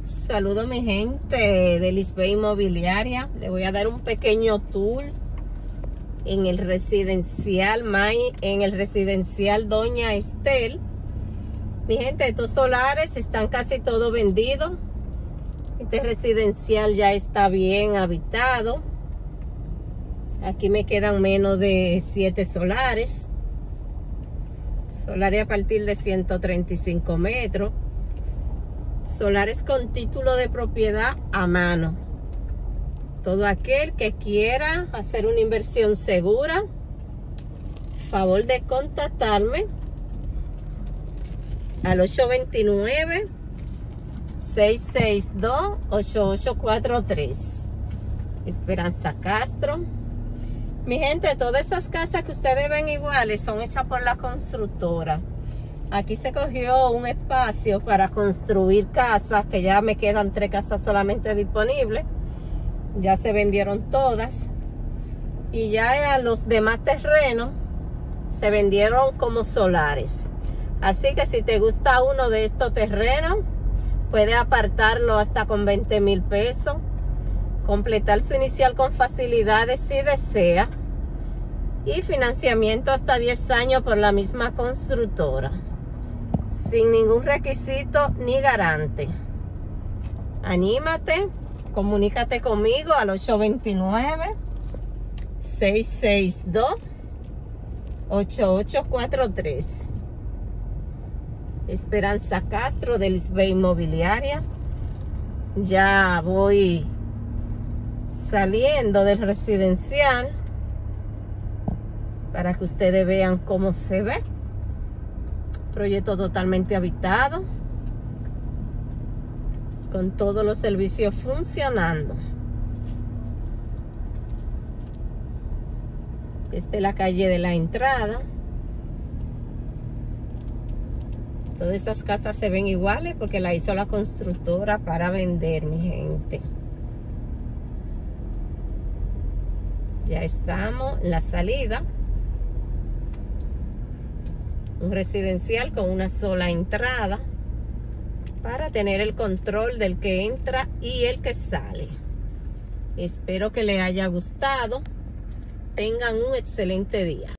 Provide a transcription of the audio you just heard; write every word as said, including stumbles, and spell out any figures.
Saludos mi gente de Lisbeth Inmobiliaria. Le voy a dar un pequeño tour en el residencial May, en el residencial Doña Estel. Mi gente, estos solares están casi todos vendidos. Este residencial ya está bien habitado. Aquí me quedan menos de siete solares. Solares a partir de ciento treinta y cinco metros. Solares con título de propiedad a mano. Todo aquel que quiera hacer una inversión segura, favor de contactarme al ocho dos nueve, seis seis dos, ocho ocho cuatro tres. Esperanza Castro. Mi gente, todas esas casas que ustedes ven iguales son hechas por la constructora. Aquí se cogió un espacio para construir casas, que ya me quedan tres casas solamente disponibles. Ya se vendieron todas. Y ya los demás terrenos se vendieron como solares. Así que si te gusta uno de estos terrenos, puede apartarlo hasta con veinte mil pesos. Completar su inicial con facilidades si desea. Y financiamiento hasta diez años por la misma constructora. Sin ningún requisito ni garante. Anímate, comunícate conmigo al ocho dos nueve, seis seis dos, ocho ocho cuatro tres. Esperanza Castro de Lisbeth Inmobiliaria. Ya voy saliendo del residencial para que ustedes vean cómo se ve. Proyecto totalmente habitado, con todos los servicios funcionando. Esta es la calle de la entrada. Todas esas casas se ven iguales porque la hizo la constructora para vender, mi gente. Ya estamos en la salida. Un residencial con una sola entrada para tener el control del que entra y el que sale. Espero que les haya gustado. Tengan un excelente día.